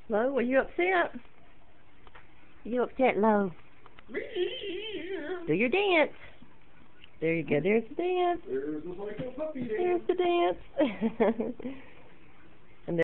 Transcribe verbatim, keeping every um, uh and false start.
Lo, are you upset? You upset, Lo? Do your dance. There you go. There's the dance. There's the psycho puppy dance. There's the dance.